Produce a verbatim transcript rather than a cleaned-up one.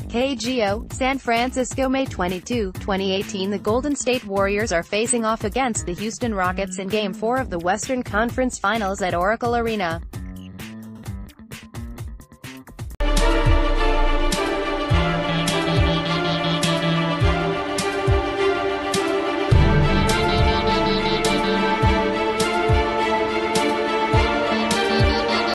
K G O, San Francisco, May twenty-second, twenty eighteen. The Golden State Warriors are facing off against the Houston Rockets in Game four of the Western Conference Finals at Oracle Arena.